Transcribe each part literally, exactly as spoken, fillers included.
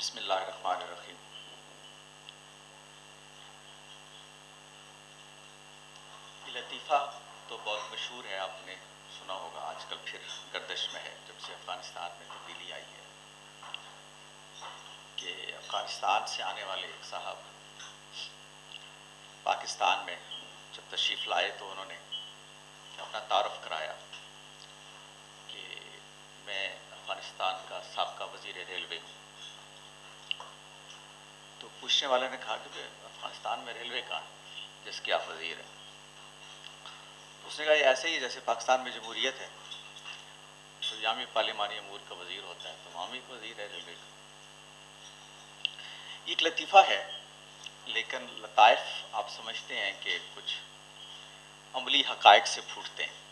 بسم اللہ الرحمن الرحیم۔ یہ لطیفہ تو بہت مشہور ہے، آپ نے سنا ہوگا، آج کل پھر گردش میں ہے جب سے افغانستان میں تبدیلی آئی ہے، کہ افغانستان سے آنے والے ایک صاحب پاکستان میں جب تشریف لائے تو انہوں نے اپنا تعارف کرایا کہ میں افغانستان کا سابقہ وزیر ریلوے ہوں۔ تو پوچھنے والے نے کہا کہ افغانستان میں ریلوے کا جس کے آپ وزیر ہیں؟ اس نے کہا یہ ایسے ہی جیسے پاکستان میں جمہوریت ہے تو یامی پارلیمانی امور کا وزیر ہوتا ہے، تو وہاں بھی وزیر ہے ریلوے کا۔ ایک لطیفہ ہے، لیکن لطائف آپ سمجھتے ہیں کہ کچھ عملی حقائق سے پھوٹتے ہیں۔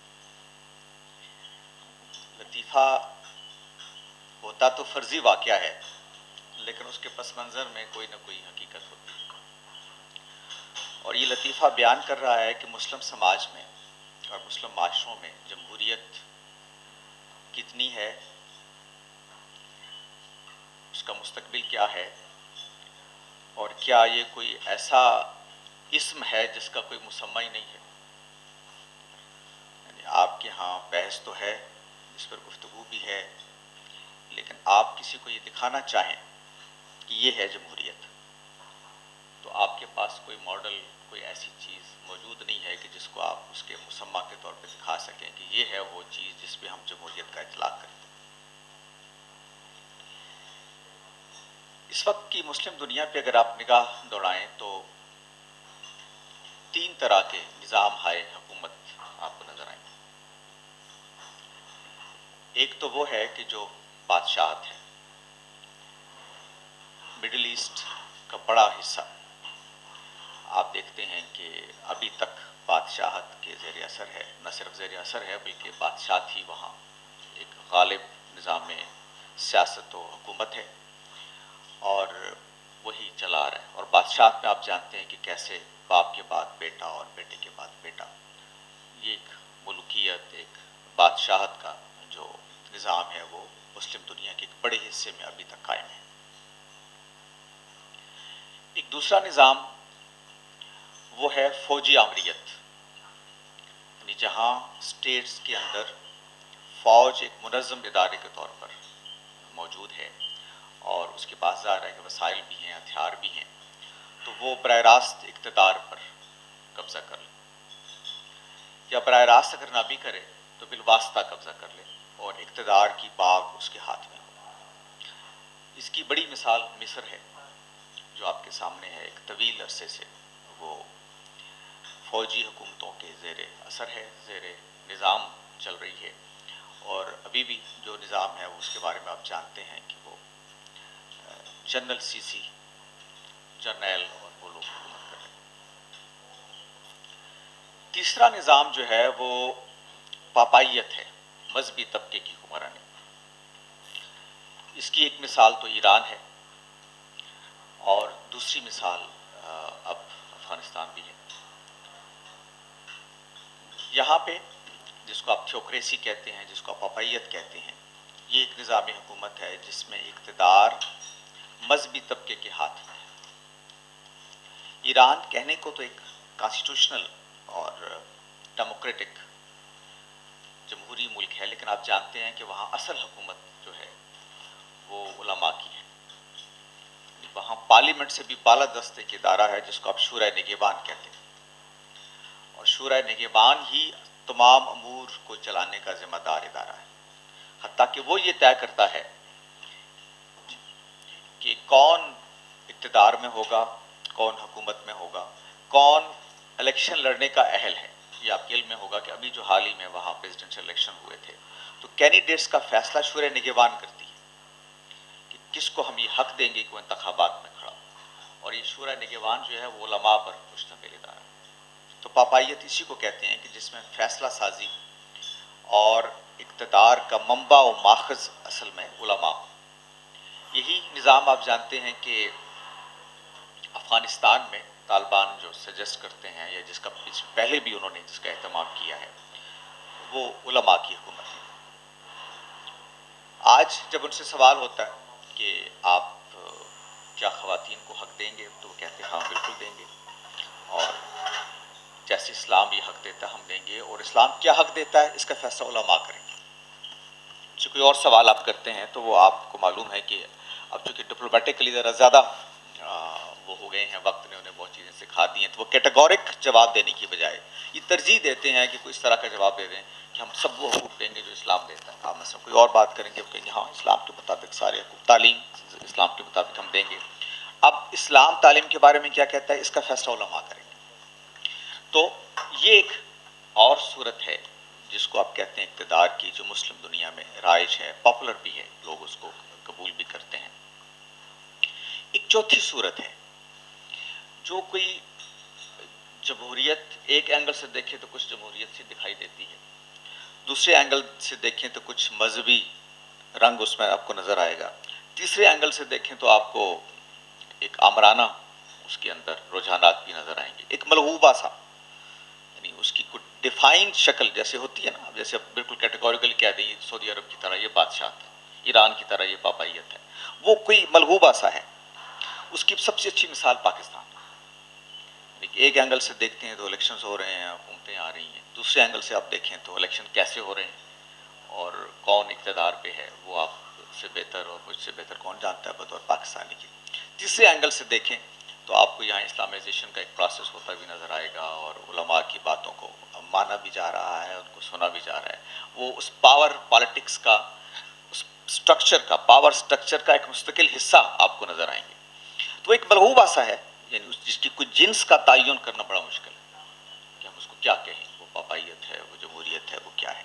لطیفہ ہوتا تو فرضی واقعہ ہے، لیکن اس کے پس منظر میں کوئی نہ کوئی حقیقت ہوتی ہے، اور یہ لطیفہ بیان کر رہا ہے کہ مسلم سماج میں اور مسلم معاشروں میں جمہوریت کتنی ہے، اس کا مستقبل کیا ہے، اور کیا یہ کوئی ایسا اسم ہے جس کا کوئی مسمى ہی نہیں ہے۔ یعنی آپ کے ہاں بحث تو ہے، اس پر گفتگو بھی ہے، لیکن آپ کسی کو یہ دکھانا چاہیں کہ یہ ہے جمہوریت، تو آپ کے پاس کوئی ماڈل، کوئی ایسی چیز موجود نہیں ہے کہ جس کو آپ اس کے مسمى کے طور پہ دکھا سکیں کہ یہ ہے وہ چیز جس پہ ہم جمہوریت کا اطلاق کرتے ہیں۔ اس وقت کی مسلم دنیا پہ اگر آپ نگاہ دوڑائیں تو تین طرح کے نظام ہائے حکومت آپ کو نظر آئیں۔ ایک تو وہ ہے کہ جو بادشاہت ہے، مڈل ایسٹ کا بڑا حصہ آپ دیکھتے ہیں کہ ابھی تک بادشاہت کے زیر اثر ہے، نہ صرف زیر اثر ہے بلکہ بادشاہت ہی وہاں ایک غالب نظام سیاست و حکومت ہے، اور وہی چلا رہا ہے۔ اور بادشاہت میں آپ جانتے ہیں کہ کیسے باپ کے بعد بیٹا اور بیٹے کے بعد بیٹا، یہ ایک ملوکیت، ایک بادشاہت کا جو نظام ہے وہ مسلم دنیا کے ایک بڑے حصے میں ابھی تک قائم ہے۔ ایک دوسرا نظام وہ ہے فوجی آمریت، یعنی جہاں اسٹیٹس کے اندر فوج ایک منظم ادارے کے طور پر موجود ہے، اور اس کے پاس ظاہر ہے کہ وسائل بھی ہیں، ہتھیار بھی ہیں، تو وہ براہ راست اقتدار پر قبضہ کر لے، یا براہ راست اگر نہ بھی کرے تو بالواسطہ قبضہ کر لے، اور اقتدار کی باغ اس کے ہاتھ میں ہو۔ اس کی بڑی مثال مصر ہے جو آپ کے سامنے ہے، ایک طویل عرصے سے وہ فوجی حکومتوں کے زیر اثر ہے، زیر نظام چل رہی ہے، اور ابھی بھی جو نظام ہے اس کے بارے میں آپ جانتے ہیں کہ وہ جنرل سی سی جرنیل اور وہ لوگ حکومت کر رہے ہیں۔ تیسرا نظام جو ہے وہ پاپائیت ہے، مذہبی طبقے کی حکمرانی۔ اس کی ایک مثال تو ایران ہے، اور دوسری مثال اب افغانستان بھی ہے۔ یہاں پہ جس کو آپ تھیوکریسی کہتے ہیں، جس کو آپ پاپائیت کہتے ہیں، یہ ایک نظامی حکومت ہے جس میں اقتدار مذہبی طبقے کے ہاتھ میں ہے۔ ایران کہنے کو تو ایک کانسٹیٹیوشنل اور ڈیموکریٹک جمہوری ملک ہے، لیکن آپ جانتے ہیں کہ وہاں اصل حکومت جو ہے وہ علماء کی ہے۔ وہاں پارلیمنٹ سے بھی بالا دست ایک ادارہ ہے جس کو آپ شورائے نگہبان کہتے ہیں، اور شورائے نگہبان ہی تمام امور کو چلانے کا ذمہ دار ادارہ ہے، حتیٰ کہ وہ یہ طے کرتا ہے کہ کون اقتدار میں ہوگا، کون حکومت میں ہوگا، کون الیکشن لڑنے کا اہل ہے۔ یہ آپ کے علم میں ہوگا کہ ابھی جو حال ہی میں وہاں پریزیڈنشل الیکشن ہوئے تھے تو کینڈیڈیٹس کا فیصلہ شورائے نگہبان کرتی ہے کہ کس کو ہم یہ حق دیں گے کہ وہ انتخابات میں کھڑا ہو، اور یہ شورائے نگہبان جو ہے وہ علماء پر مشتمل ادارہ ہے۔ تو پاپائیت اسی کو کہتے ہیں کہ جس میں فیصلہ سازی اور اقتدار کا منبع و ماخذ اصل میں علماء۔ یہی نظام آپ جانتے ہیں کہ افغانستان میں طالبان جو سجیسٹ کرتے ہیں، یا جس کا پہلے بھی انہوں نے جس کا اہتمام کیا ہے، وہ علماء کی حکومت ہے۔ آج جب ان سے سوال ہوتا ہے کہ آپ کیا خواتین کو حق دیں گے؟ تو وہ کہتے ہیں ہاں بالکل دیں گے، اور جیسے اسلام یہ حق دیتا ہے ہم دیں گے، اور اسلام کیا حق دیتا ہے اس کا فیصلہ علماء کریں گے۔ جو کوئی اور سوال آپ کرتے ہیں تو وہ آپ کو معلوم ہے کہ اب چونکہ ڈپلومیٹکلی ذرا زیادہ وہ ہو گئے ہیں، وقت نے انہیں بہت چیزیں سکھا دی ہیں، تو وہ کیٹیگورک جواب دینے کی بجائے یہ ترجیح دیتے ہیں کہ کوئی اس طرح کا جواب دے دیں کہ ہم سب وہ حقوق دیں گے جو اسلام دیتا ہے۔ آپ مثلا کوئی اور بات کریں گے، وہ کہیں گے ہاں اسلام کے مطابق سارے حقوق، تعلیم اسلام کے مطابق ہم دیں گے۔ اب اسلام تعلیم کے بارے میں کیا کہتا ہے اس کا فیصلہ علماء کریں گے۔ تو یہ ایک اور صورت ہے جس کو آپ کہتے ہیں اقتدار کی، جو مسلم دنیا میں رائج ہے، پاپولر بھی ہے، لوگ اس کو قبول بھی کرتے ہیں۔ ایک چوتھی صورت ہے جو کوئی جمہوریت ایک اینگل سے دیکھیں تو کچھ جمہوریت سی دکھائی دیتی ہے، دوسرے اینگل سے دیکھیں تو کچھ مذہبی رنگ اس میں آپ کو نظر آئے گا، تیسرے اینگل سے دیکھیں تو آپ کو ایک آمرانہ اس کے اندر رجحانات بھی نظر آئیں گے، ایک ملغوبہ سا، یعنی اس کی کچھ ڈیفائنڈ شکل جیسے ہوتی ہے نا، جیسے بالکل کیٹیگوریکل کہہ دیں سعودی عرب کی طرح یہ بادشاہ ہے، ایران کی طرح یہ پاپائیت ہے، وہ کوئی ملغوبہ سا ہے۔ اس کی سب سے اچھی مثال پاکستان ہے۔ ایک اینگل سے دیکھتے ہیں تو الیکشنز ہو رہے ہیں، حکومتیں آ رہی ہیں، دوسرے اینگل سے آپ دیکھیں تو الیکشن کیسے ہو رہے ہیں اور کون اقتدار پہ ہے وہ آپ سے بہتر اور مجھ سے بہتر کون جانتا ہے بطور پاکستانی کی۔ تیسرے اینگل سے دیکھیں تو آپ کو یہاں اسلامائزیشن کا ایک پروسیس ہوتا بھی نظر آئے گا، اور علماء کی باتوں کو مانا بھی جا رہا ہے، ان کو سنا بھی جا رہا ہے، وہ اس پاور پالیٹکس کا، اس سٹرکچر کا، پاور سٹرکچر کا ایک مستقل حصہ آپ کو نظر آئیں گے۔ تو ایک ملغوبہ سا ہے، یعنی جس کی کوئی جنس کا تعین کرنا بڑا مشکل ہے کہ ہم اس کو کیا کہیں، وہ پاپائیت ہے، وہ جمہوریت ہے، وہ کیا ہے۔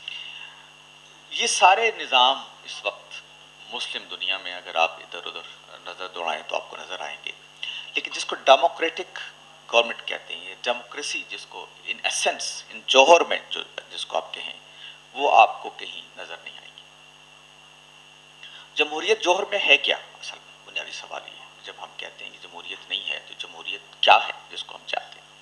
یہ سارے نظام اس وقت مسلم دنیا میں اگر آپ ادھر ادھر نظر دوڑائیں تو آپ کو نظر آئیں گے، لیکن جس کو ڈیموکریٹک گورنمنٹ کہتے ہیں، یہ ڈیموکریسی جس کو ان ایسنس، ان جوہر میں جو جس کو آپ کہیں، وہ آپ کو کہیں نظر نہیں آئے گی۔ جمہوریت جوہر میں ہے کیا؟ اصل میں بنیادی سوال یہ ہے، جب ہم کہتے ہیں کہ جمہوریت نہیں ہے تو جمہوریت کیا ہے جس کو ہم چاہتے ہیں؟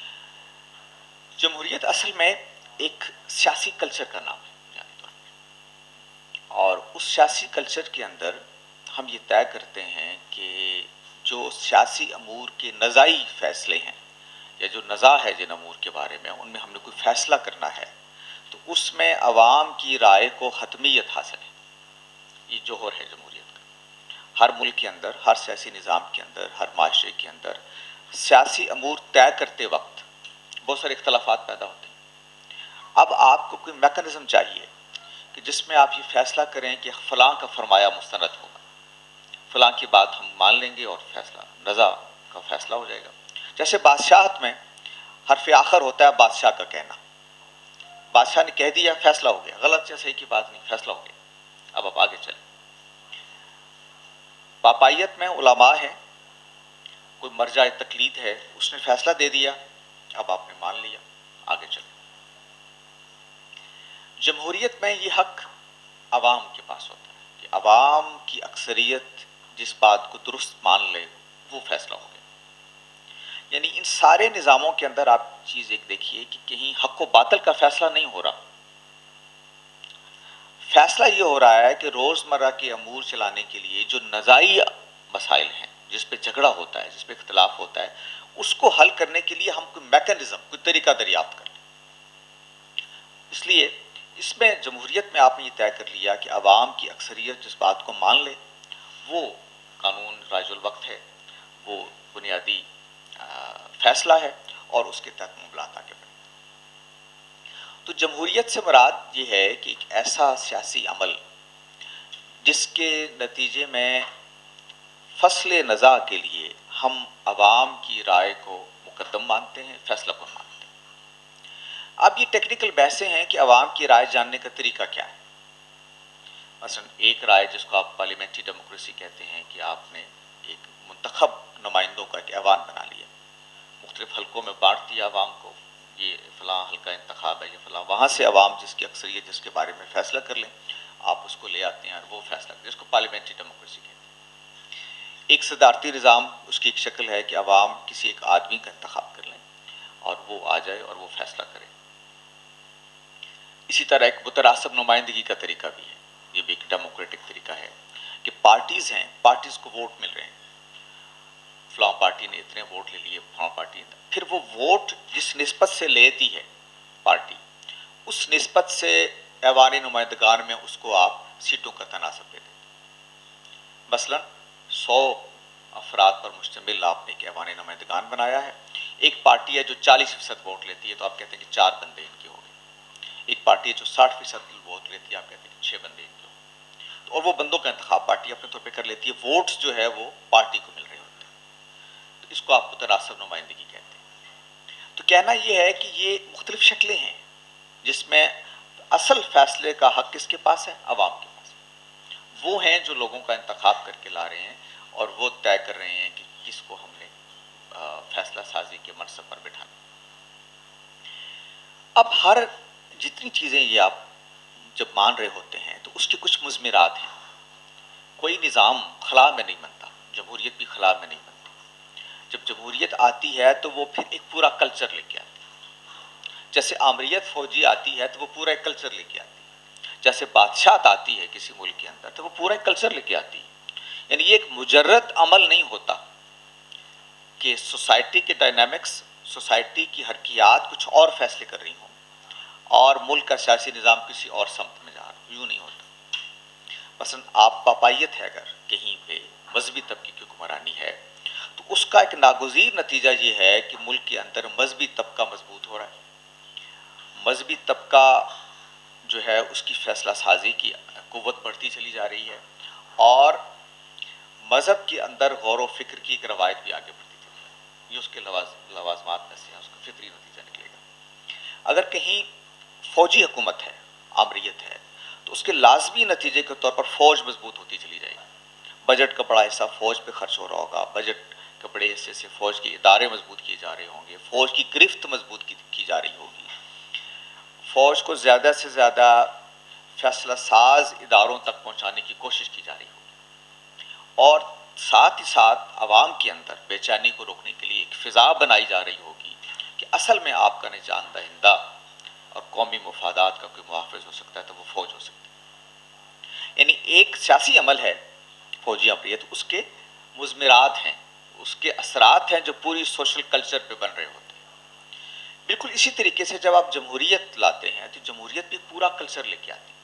جمہوریت اصل میں ایک سیاسی کلچر کا نام ہے بنیادی طور پر، اور اس سیاسی کلچر کے اندر ہم یہ طے کرتے ہیں کہ جو سیاسی امور کے نزاعی فیصلے ہیں یا جو نزاع ہے جن امور کے بارے میں، ان میں ہم نے کوئی فیصلہ کرنا ہے تو اس میں عوام کی رائے کو حتمیت حاصل ہے۔ یہ جوہر ہے جمہوریت کا۔ ہر ملک کے اندر، ہر سیاسی نظام کے اندر، ہر معاشرے کے اندر سیاسی امور طے کرتے وقت بہت سارے اختلافات پیدا ہوتے ہیں۔ اب آپ کو کوئی میکانزم چاہیے کہ جس میں آپ یہ فیصلہ کریں کہ فلاں کا فرمایا مستند ہوگا، فلاں کی بات ہم مان لیں گے اور فیصلہ نزاع کا فیصلہ ہو جائے گا۔ جیسے بادشاہت میں حرف آخر ہوتا ہے بادشاہ کا کہنا، بادشاہ نے کہہ دیا فیصلہ ہو گیا، غلط یا صحیح کی بات نہیں، فیصلہ ہو گیا، اب آپ آگے چلیں۔ پاپائیت میں علماء ہیں، کوئی مرجع تقلید ہے، اس نے فیصلہ دے دیا، اب آپ نے مان لیا، آگے چلیں۔ جمہوریت میں یہ حق عوام کے پاس ہوتا ہے کہ عوام کی اکثریت جس بات کو درست مان لے وہ فیصلہ ہو گیا۔ یعنی ان سارے نظاموں کے اندر آپ چیز ایک دیکھیے کہ کہیں حق و باطل کا فیصلہ نہیں ہو رہا، فیصلہ یہ ہو رہا ہے کہ روزمرہ کے امور چلانے کے لیے جو نزاعی مسائل ہیں، جس پہ جھگڑا ہوتا ہے، جس پہ اختلاف ہوتا ہے، اس کو حل کرنے کے لیے ہم کوئی میکانزم، کوئی طریقہ دریافت کر لیں۔ اس لیے اس میں جمہوریت میں آپ نے یہ طے کر لیا کہ عوام کی اکثریت جس بات کو مان لے وہ قانون رائج الوقت ہے، وہ بنیادی فیصلہ ہے، اور اس کے تحت معاملات آگے بڑھیں۔ تو جمہوریت سے مراد یہ ہے کہ ایک ایسا سیاسی عمل جس کے نتیجے میں فصل نزاع کے لیے ہم عوام کی رائے کو مقدم مانتے ہیں، فیصلہ کن مانتے ہیں۔ اب یہ ٹیکنیکل بحثیں ہیں کہ عوام کی رائے جاننے کا طریقہ کیا ہے۔ مثلا ایک رائے جس کو آپ پارلیمنٹری ڈیموکریسی کہتے ہیں کہ آپ نے ایک منتخب نمائندوں کا ایک ایوان بنا لیا، مختلف حلقوں میں بانٹ دیا عوام کو، یہ فلاں حلقہ انتخاب ہے، یہ فلاں، وہاں سے عوام جس کی اکثریت جس کے بارے میں فیصلہ کر لیں، آپ اس کو لے آتے ہیں اور وہ فیصلہ کریں، جس کو پارلیمنٹری ڈیموکریسی کہتے ہیں۔ ایک صدارتی نظام، اس کی ایک شکل ہے کہ عوام کسی ایک آدمی کا انتخاب کر لیں اور وہ آ جائے اور وہ فیصلہ کرے۔ اسی طرح ایک متناسب نمائندگی کا طریقہ بھی ہے، یہ بھی ایک ڈیموکریٹک طریقہ ہے کہ پارٹیز ہیں، پارٹیز کو ووٹ مل رہے ہیں، فلاں پارٹی نے اتنے ووٹ لے لیے، فلاں پارٹی نے، پھر وہ ووٹ جس نسبت سے لیتی ہے پارٹی، اس نسبت سے ایوان نمائندگان میں اس کو آپ سیٹوں کا تناسب دے دیں۔ مثلا سو افراد پر مشتمل آپ نے ایک ایوان نمائندگان بنایا ہے، ایک پارٹی ہے جو چالیس فیصد ووٹ لیتی ہے تو آپ کہتے ہیں کہ چار بندے ان کے ہو گئے، ایک پارٹی ہے جو ساٹھ فیصد ووٹ لیتی ہے، آپ کہتے ہیں کہ چھ بندے ان کے ہو گئے، اور وہ بندوں کا انتخاب پارٹی اپنے طور پہ کر لیتی ہے، ووٹس جو ہے وہ پارٹی کو مل رہے ہوتے ہیں، تو اس کو آپ متناسب نمائندگی کہتے ہیں۔ تو کہنا یہ ہے کہ یہ مختلف شکلیں ہیں جس میں اصل فیصلے کا حق کس کے پاس ہے؟ عوام کے پاس، وہ ہیں جو لوگوں کا انتخاب کر کے لا رہے ہیں اور وہ طے کر رہے ہیں کہ کس کو ہم نے فیصلہ سازی کے منصب پر بٹھانا۔ اب ہر جتنی چیزیں یہ آپ جب مان رہے ہوتے ہیں تو اس کے کچھ مضمرات ہیں۔ کوئی نظام خلا میں نہیں بنتا، جمہوریت بھی خلا میں نہیں بنتی۔ جب جمہوریت آتی ہے تو وہ پھر ایک پورا کلچر لے کے آتی ہے، جیسے آمریت فوجی آتی ہے تو وہ پورا ایک کلچر لے کے آتی ہے، جیسے بادشاہت آتی ہے کسی ملک کے اندر تو وہ پورا ایک کلچر لے کے آتی ہے۔ یعنی یہ ایک مجرد عمل نہیں ہوتا کہ سوسائٹی کے ڈائنامکس، سوسائٹی کی حرکیات کچھ اور فیصلے کر رہی ہوں اور ملک کا سیاسی نظام کسی اور سمت میں جا رہا ہوں، یوں نہیں ہوتا۔ مثلا آپ پاپائیت ہے اگر کہیں پہ مذہبی طبقے کی حکمرانی ہے تو اس کا ایک ناگزیر نتیجہ یہ ہے کہ ملک کے اندر مذہبی طبقہ مضبوط ہو رہا ہے، مذہبی طبقہ جو ہے اس کی فیصلہ سازی کی قوت بڑھتی چلی جا رہی ہے، اور مذہب کے اندر غور و فکر کی ایک روایت بھی آگے بڑھتی چلی جا رہی ہے، یہ اس کے لوازمات میں سے ہے، اس کا فطری نتیجہ نکلے گا۔ اگر کہیں فوجی حکومت ہے، آمریت ہے، تو اس کے لازمی نتیجے کے طور پر فوج مضبوط ہوتی چلی جائے گی، بجٹ کا بڑا حصہ فوج پہ خرچ ہو رہا ہوگا، بجٹ کے بڑے حصے سے فوج کے ادارے مضبوط کیے جا رہے ہوں گے، فوج کی گرفت مضبوط کی جا رہی ہوگی، فوج کو زیادہ سے زیادہ فیصلہ ساز اداروں تک پہنچانے کی کوشش کی جا رہی ہوگی، اور ساتھ ہی ساتھ عوام کے اندر بے چینی کو روکنے کے لیے ایک فضا بنائی جا رہی ہوگی کہ اصل میں آپ کا نجات دہندہ اور قومی مفادات کا کوئی محافظ ہو سکتا ہے تو وہ فوج ہو سکتی ہے۔ یعنی ایک سیاسی عمل ہے فوجی امریت، اس کے مضمرات ہیں، اس کے اثرات ہیں جو پوری سوشل کلچر پہ بن رہے ہوتے ہیں۔ بالکل اسی طریقے سے جب آپ جمہوریت لاتے ہیں تو جمہوریت بھی پورا کلچر لے کے آتی ہے۔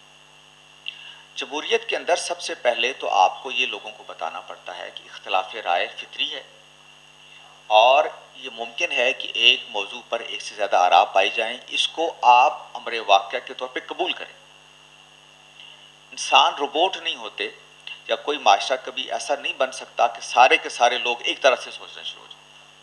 جمہوریت کے اندر سب سے پہلے تو آپ کو یہ لوگوں کو بتانا پڑتا ہے کہ اختلاف رائے فطری ہے، اور یہ ممکن ہے کہ ایک موضوع پر ایک سے زیادہ آراء پائی جائیں، اس کو آپ امر واقعہ کے طور پہ قبول کریں۔ انسان روبوٹ نہیں ہوتے، یا کوئی معاشرہ کبھی ایسا نہیں بن سکتا کہ سارے کے سارے لوگ ایک طرح سے سوچنا شروع ہو جائیں۔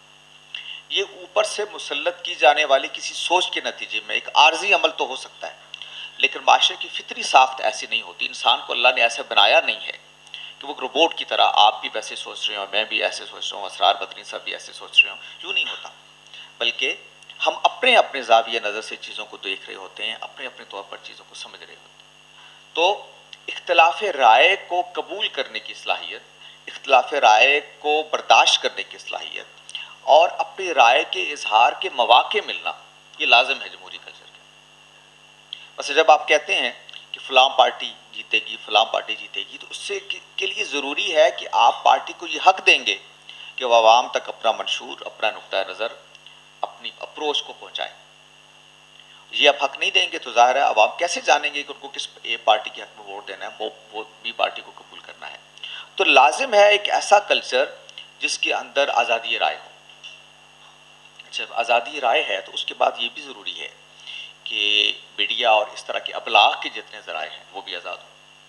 یہ اوپر سے مسلط کی جانے والی کسی سوچ کے نتیجے میں ایک عارضی عمل تو ہو سکتا ہے، لیکن معاشرے کی فطری ساخت ایسی نہیں ہوتی، انسان کو اللہ نے ایسے بنایا نہیں ہے کہ وہ روبوٹ کی طرح آپ بھی ویسے سوچ رہے ہوں، میں بھی ایسے سوچ رہا ہوں، اسرار بدنی صاحب بھی ایسے سوچ رہے ہوں، یوں نہیں ہوتا، بلکہ ہم اپنے اپنے زاویہ نظر سے چیزوں کو دیکھ رہے ہوتے ہیں، اپنے اپنے طور پر چیزوں کو سمجھ رہے ہوتے ہیں۔ تو اختلاف رائے کو قبول کرنے کی صلاحیت، اختلاف رائے کو برداشت کرنے کی صلاحیت، اور اپنی رائے کے اظہار کے مواقع ملنا، یہ لازم ہے جمہوری کلچر کے۔ بس جب آپ کہتے ہیں کہ فلاں پارٹی جیتے گی، فلاں پارٹی جیتے گی، تو اس سے کے لیے ضروری ہے کہ آپ پارٹی کو یہ حق دیں گے کہ وہ عوام تک اپنا منشور، اپنا نقطہ نظر، اپنی اپروچ کو پہنچائیں۔ یہ آپ حق نہیں دیں گے تو ظاہر ہے عوام کیسے جانیں گے کہ ان کو کس اے پارٹی کے حق میں ووٹ دینا ہے، وہ بی پارٹی کو قبول کرنا ہے۔ تو لازم ہے ایک ایسا کلچر جس کے اندر آزادی رائے ہو۔ جب آزادی رائے ہے تو اس کے بعد یہ بھی ضروری ہے کہ میڈیا اور اس طرح کے ابلاغ کے جتنے ذرائع ہیں وہ بھی آزاد ہوں،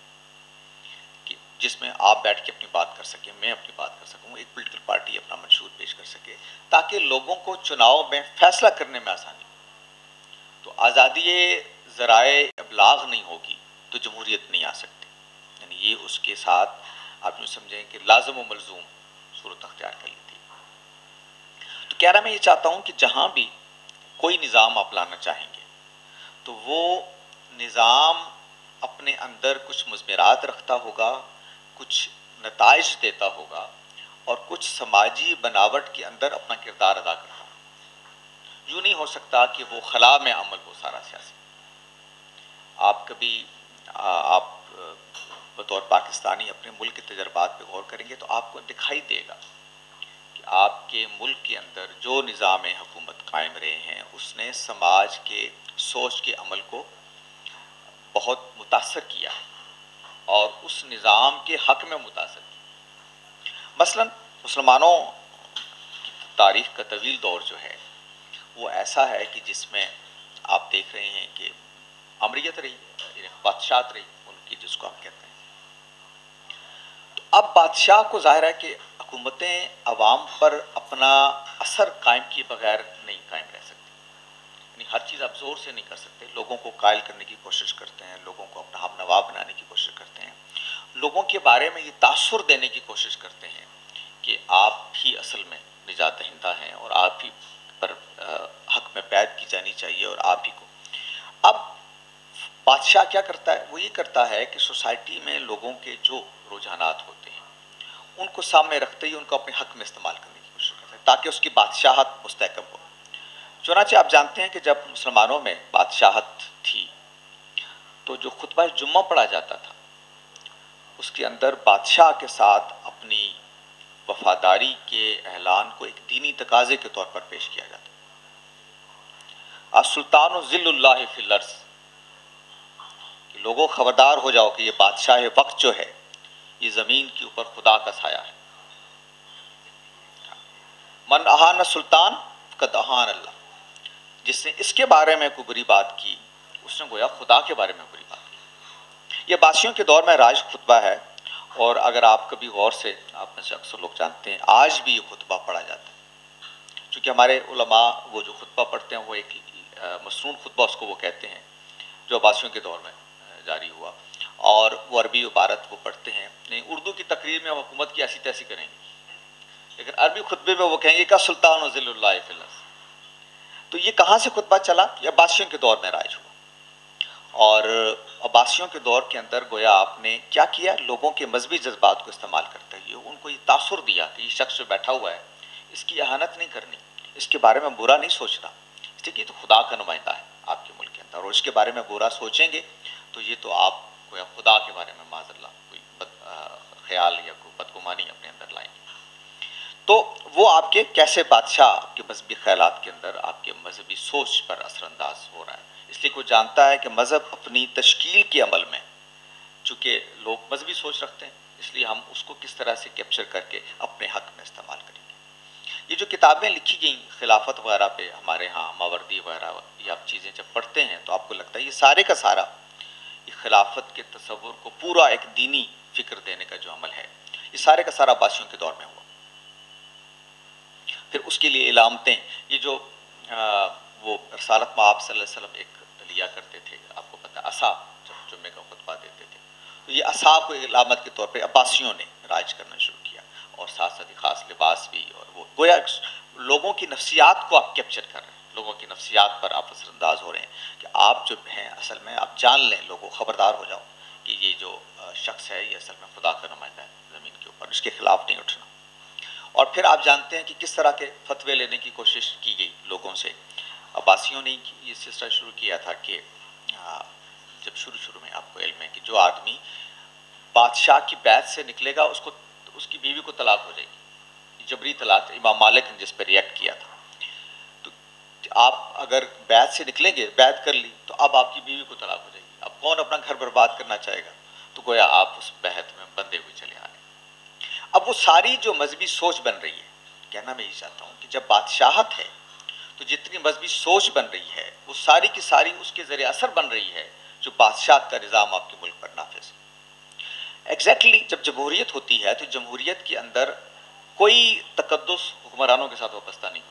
کہ جس میں آپ بیٹھ کے اپنی بات کر سکیں، میں اپنی بات کر سکوں، ایک پولیٹیکل پارٹی اپنا منشور پیش کر سکے، تاکہ لوگوں کو چناؤ میں فیصلہ کرنے میں آسانی ہو۔ تو آزادی ذرائع ابلاغ نہیں ہوگی تو جمہوریت نہیں آ سکتی، یعنی یہ اس کے ساتھ آپ یوں سمجھیں کہ لازم و ملزوم صورت اختیار کر لیتی ہے۔ تو کہنا میں یہ چاہتا ہوں کہ جہاں بھی کوئی نظام آپ لانا چاہیں گے تو وہ نظام اپنے اندر کچھ مضمرات رکھتا ہوگا، کچھ نتائج دیتا ہوگا، اور کچھ سماجی بناوٹ کے اندر اپنا کردار ادا کرتا ہوگا۔ یوں نہیں ہو سکتا کہ وہ خلا میں عمل ہو سارا سیاسی۔ آپ کبھی آپ بطور پاکستانی اپنے ملک کے تجربات پہ غور کریں گے تو آپ کو دکھائی دے گا کہ آپ کے ملک کے اندر جو نظام حکومت قائم رہے ہیں اس نے سماج کے سوچ کے عمل کو بہت متاثر کیا ہے اور اس نظام کے حق میں متاثر کیا۔ مثلا مسلمانوں کی تاریخ کا طویل دور جو ہے وہ ایسا ہے کہ جس میں آپ دیکھ رہے ہیں کہ امریت رہی، بادشاہت رہی ملک کی، جس کو آپ کہتے ہیں۔ تو اب بادشاہ کو ظاہر ہے کہ حکومتیں عوام پر اپنا اثر قائم کیے بغیر نہیں قائم رہ سکتی، یعنی ہر چیز آپ زور سے نہیں کر سکتے، لوگوں کو قائل کرنے کی کوشش کرتے ہیں، لوگوں کو اپنا ہم نوا بنانے کی کوشش کرتے ہیں، لوگوں کے بارے میں یہ تاثر دینے کی کوشش کرتے ہیں کہ آپ ہی اصل میں نجات دہندہ ہیں اور آپ ہی پر حق میں پید کی جانی چاہیے اور آپ ہی کو۔ اب بادشاہ کیا کرتا ہے؟ وہ یہ کرتا ہے کہ سوسائٹی میں لوگوں کے جو رجحانات ہوتے ہیں ان کو سامنے رکھتے ہی ان کو اپنے حق میں استعمال کرنے کی کوشش کرتا ہے تاکہ اس کی بادشاہت مستحکم ہو۔ چنانچہ آپ جانتے ہیں کہ جب مسلمانوں میں بادشاہت تھی تو جو خطبہ جمعہ پڑھا جاتا تھا اس کے اندر بادشاہ کے ساتھ اپنی وفاداری کے اعلان کو ایک دینی تقاضے کے طور پر پیش کیا جاتا ہے۔ السلطان ذل اللہ فی الارض، کہ لوگوں خبردار ہو جاؤ کہ یہ بادشاہ وقت جو ہے یہ زمین کے اوپر خدا کا سایہ ہے۔ من اہان سلطان فقد اہان اللہ، جس نے اس کے بارے میں کوئی بری بات کی اس نے گویا خدا کے بارے میں بری بات کی۔ یہ عباسیوں کے دور میں رائج خطبہ ہے، اور اگر آپ کبھی غور سے، آپ میں سے اکثر لوگ جانتے ہیں آج بھی یہ خطبہ پڑھا جاتا ہے، چونکہ ہمارے علماء وہ جو خطبہ پڑھتے ہیں وہ ایک مسنون خطبہ اس کو وہ کہتے ہیں جو عباسیوں کے دور میں جاری ہوا، اور وہ عربی عبارت وہ پڑھتے ہیں۔ نہیں، اردو کی تقریر میں ہم حکومت کی ایسی تیسی کریں گے، لیکن عربی خطبے میں وہ کہیں گے کہ سلطان و ذل اللہ فی الارض۔ تو یہ کہاں سے خطبہ چلا؟ یہ عباسیوں کے دور میں رائج ہوا، اور عباسیوں کے دور کے اندر گویا آپ نے کیا کیا؟ لوگوں کے مذہبی جذبات کو استعمال کرتے ہوئے ان کو یہ تاثر دیا کہ یہ شخص جو بیٹھا ہوا ہے اس کی اہانت نہیں کرنی، اس کے بارے میں برا نہیں سوچنا، اس لیے یہ تو خدا کا نمائندہ ہے آپ کے ملک کے اندر، اور اس کے بارے میں برا سوچیں گے تو یہ تو آپ گویا خدا کے بارے میں معاذ اللہ کوئی بد خیال یا کوئی بدگمانی اپنے اندر لائیں گے۔ تو وہ آپ کے کیسے بادشاہ آپ کے مذہبی خیالات کے اندر آپ کے مذہبی سوچ پر اثر انداز ہو رہا ہے، اس لیے کوئی جانتا ہے کہ مذہب اپنی تشکیل کے عمل میں چونکہ لوگ مذہبی سوچ رکھتے ہیں، اس لیے ہم اس کو کس طرح سے کیپچر کر کے اپنے حق میں استعمال کریں گے۔ یہ جو کتابیں لکھی گئیں خلافت وغیرہ پہ ہمارے ہاں، ماوردی وغیرہ، یہ آپ چیزیں جب پڑھتے ہیں تو آپ کو لگتا ہے یہ سارے کا سارا یہ خلافت کے تصور کو پورا ایک دینی فکر دینے کا جو عمل ہے یہ سارے کا سارا عباسیوں کے دور میں ہوا۔ پھر اس کے لیے علامتیں، یہ جو وہ رسالت میں آپ صلی اللہ علیہ وسلم ایک لیا کرتے تھے، آپ کو پتہ عصا، جب جمعے کا خطبہ دیتے تھے تو یہ عصا کو علامت کے طور پہ عباسیوں نے رائج کرنا شروع کیا، اور ساتھ ساتھ خاص لباس بھی، اور وہ گویا لوگوں کی نفسیات کو آپ کیپچر کر رہے ہیں، لوگوں کی نفسیات پر آپ اثر انداز ہو رہے ہیں کہ آپ جو ہیں اصل میں آپ جان لیں، لوگوں خبردار ہو جاؤ کہ یہ جو شخص ہے یہ اصل میں خدا کا نمائندہ ہے زمین کے اوپر، اس کے خلاف نہیں اٹھنا۔ اور پھر آپ جانتے ہیں کہ کس طرح کے فتوے لینے کی کوشش کی گئی لوگوں سے۔ عباسیوں نے یہ سلسلہ شروع کیا تھا کہ جب شروع شروع میں آپ کو علم ہے کہ جو آدمی بادشاہ کی بیعت سے نکلے گا اس کو اس کی بیوی کو طلاق ہو جائے گی، جبری طلاق، امام مالک نے جس پہ ریئیکٹ کیا تھا۔ تو آپ اگر بیعت سے نکلیں گے، بیعت کر لی تو اب آپ کی بیوی کو طلاق ہو جائے گی، اب کون اپنا گھر برباد کرنا چاہے گا؟ تو گویا آپ اس بیعت میں بندھے ہوئے چلے آ رہے۔ اب وہ ساری جو مذہبی سوچ بن رہی ہے، کہنا میں یہ چاہتا ہوں کہ جب بادشاہت ہے تو جتنی مذہبی سوچ بن رہی ہے وہ ساری کی ساری اس کے ذریعے اثر بن رہی ہے جو بادشاہت کا نظام آپ کے ملک پر نافذ ہے۔ ایگزیکٹلی جب جمہوریت ہوتی ہے تو جمہوریت کے اندر کوئی تقدس حکمرانوں کے ساتھ وابستہ نہیں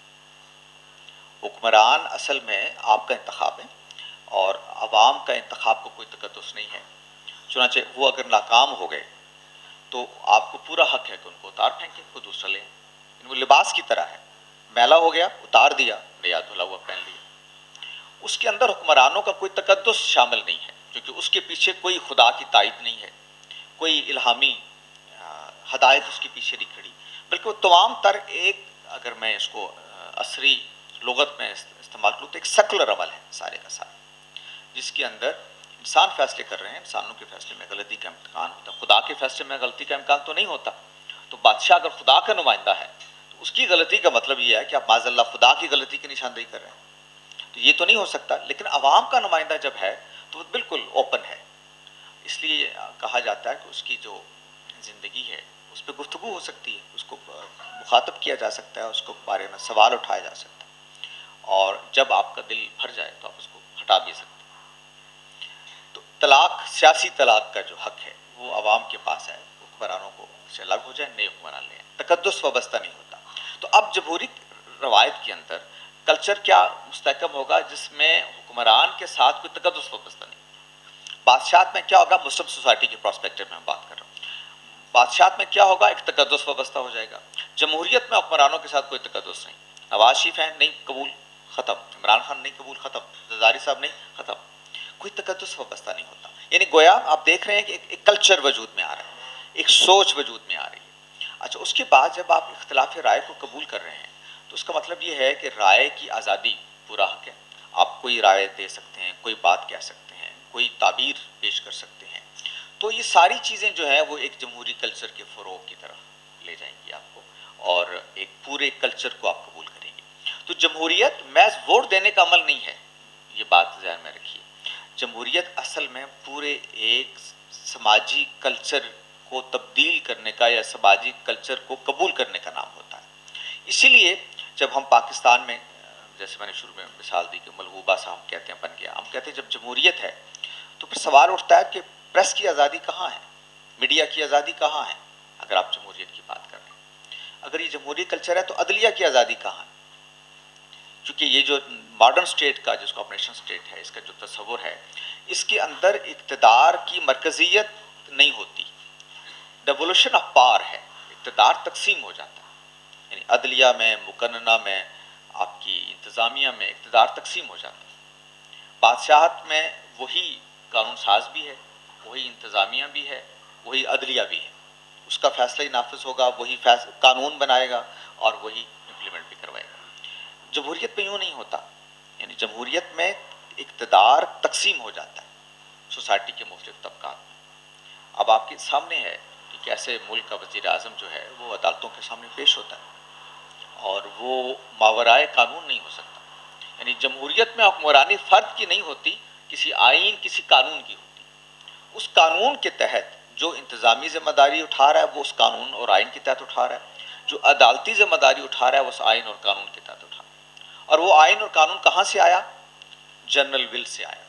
ہوتا۔ حکمران اصل میں آپ کا انتخاب ہے اور عوام کا انتخاب کو کوئی تقدس نہیں ہے، چنانچہ وہ اگر ناکام ہو گئے تو آپ کو پورا حق ہے کہ ان کو اتار پھینکیں، کوئی دوسرا لیں۔ وہ لباس کی طرح ہے، میلا ہو گیا اتار دیا، نیا دھلا ہوا پہن لیا۔ اس کے اندر حکمرانوں کا کوئی تقدس شامل نہیں ہے کیونکہ اس کے پیچھے کوئی خدا کی تائید نہیں ہے، کوئی الہامی ہدایت اس کے پیچھے نہیں کھڑی، بلکہ وہ تمام تر ایک، اگر میں اس کو عصری لغت میں استعمال کروں تو ایک سیکولر عمل ہے سارے کا سارا، جس کے اندر انسان فیصلے کر رہے ہیں، انسانوں کے فیصلے میں غلطی کا امکان ہوتا ہے، خدا کے فیصلے میں غلطی کا امکان تو نہیں ہوتا۔ تو بادشاہ اگر خدا کا نمائندہ ہے اس کی غلطی کا مطلب یہ ہے کہ آپ معاذ اللہ خدا کی غلطی کی نشاندہی کر رہے ہیں، تو یہ تو نہیں ہو سکتا. لیکن عوام کا نمائندہ جب ہے تو وہ بالکل اوپن ہے، اس لیے کہا جاتا ہے کہ اس کی جو زندگی ہے اس پہ گفتگو ہو سکتی ہے، اس کو مخاطب کیا جا سکتا ہے، اس کو بارے میں سوال اٹھایا جا سکتا ہے، اور جب آپ کا دل بھر جائے تو آپ اس کو ہٹا بھی سکتے ہیں. تو طلاق، سیاسی طلاق کا جو حق ہے وہ عوام کے پاس ہے، حکمرانوں کو سے الگ ہو جائے، نئے حکمران لیں، تقدس وابستہ نہیں ہوتا. تو اب جمہوری روایت کے اندر کلچر کیا مستحکم ہوگا جس میں حکمران کے ساتھ کوئی تقدس وابستہ نہیں. بادشاہت میں کیا ہوگا، مسلم سوسائٹی کے پراسپیکٹو میں ہم بات کر رہے ہیں، بادشاہت میں کیا ہوگا، ایک تقدس وابستہ ہو جائے گا. جمہوریت میں حکمرانوں کے ساتھ کوئی تقدس نہیں. نواز شریف ہیں، نہیں قبول، ختم. عمران خان نہیں قبول، ختم. زرداری صاحب نہیں، ختم. کوئی تقدس وابستہ نہیں ہوتا. یعنی گویا آپ دیکھ رہے ہیں کہ ایک کلچر وجود میں آ رہا ہے، ایک سوچ وجود میں آ رہی ہے. اچھا، اس کے بعد جب آپ اختلاف رائے کو قبول کر رہے ہیں تو اس کا مطلب یہ ہے کہ رائے کی آزادی پورا حق ہے. آپ کوئی رائے دے سکتے ہیں، کوئی بات کہہ سکتے ہیں، کوئی تعبیر پیش کر سکتے ہیں. تو یہ ساری چیزیں جو ہیں وہ ایک جمہوری کلچر کے فروغ کی طرف لے جائیں گی آپ کو، اور ایک پورے کلچر کو آپ قبول کریں گے. تو جمہوریت محض ووٹ دینے کا عمل نہیں ہے، یہ بات ذہن میں رکھیے. جمہوریت اصل میں پورے ایک سماجی کلچر کو تبدیل کرنے کا یا سماجی کلچر کو قبول کرنے کا نام ہوتا ہے. اسی لیے جب ہم پاکستان میں، جیسے میں نے شروع میں مثال دی کہ ملغوبہ سا ہم کہتے ہیں بن گیا، ہم کہتے ہیں جب جمہوریت ہے تو پھر سوال اٹھتا ہے کہ پریس کی آزادی کہاں ہے، میڈیا کی آزادی کہاں ہے. اگر آپ جمہوریت کی بات کر رہے ہیں، اگر یہ جمہوری کلچر ہے تو عدلیہ کی آزادی کہاں ہے. چونکہ یہ جو ماڈرن سٹیٹ کا، جس کو آپریشن سٹیٹ ہے، اس کا جو تصور ہے، اس کے اندر اقتدار کی مرکزیت نہیں ہوتی، ڈیولوشن آف پاور ہے، اقتدار تقسیم ہو جاتا ہے. یعنی عدلیہ میں، مقننہ میں، آپ کی انتظامیہ میں اقتدار تقسیم ہو جاتا ہے. بادشاہت میں وہی قانون ساز بھی ہے، وہی انتظامیہ بھی ہے، وہی عدلیہ بھی ہے. اس کا فیصلہ ہی نافذ ہوگا، وہی قانون بنائے گا اور وہی امپلیمنٹ بھی کروائے گا. جمہوریت میں یوں نہیں ہوتا. یعنی جمہوریت میں اقتدار تقسیم ہو جاتا ہے سوسائٹی کے مختلف طبقات میں. اب آپ کے سامنے ہے کہ کیسے ملک کا وزیر اعظم جو ہے وہ عدالتوں کے سامنے پیش ہوتا ہے اور وہ ماورائے قانون نہیں ہو سکتا. یعنی جمہوریت میں حکمرانی فرد کی نہیں ہوتی، کسی آئین، کسی قانون کی ہوتی. اس قانون کے تحت جو انتظامی ذمہ داری اٹھا رہا ہے وہ اس قانون اور آئین کے تحت اٹھا رہا ہے، جو عدالتی ذمہ داری اٹھا رہا ہے وہ اس آئین اور قانون کے تحت اٹھا رہا ہے. اور وہ آئین اور قانون کہاں سے آیا؟ جنرل ول سے آیا،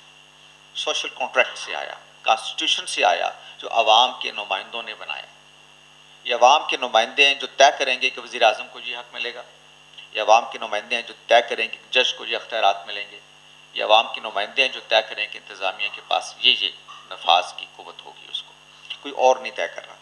سوشل کانٹریکٹ سے آیا، کانسٹیٹیوشن سے آیا، جو عوام کے نمائندوں نے بنایا. یہ عوام کے نمائندے ہیں جو طے کریں گے کہ وزیر اعظم کو یہ حق ملے گا، یہ عوام کے نمائندے ہیں جو طے کریں کہ جج کو یہ اختیارات ملیں گے، یہ عوام کے نمائندے ہیں جو طے کریں کہ انتظامیہ کے پاس یہ یہ نفاذ کی قوت ہوگی. اس کو کوئی اور نہیں طے کر رہا.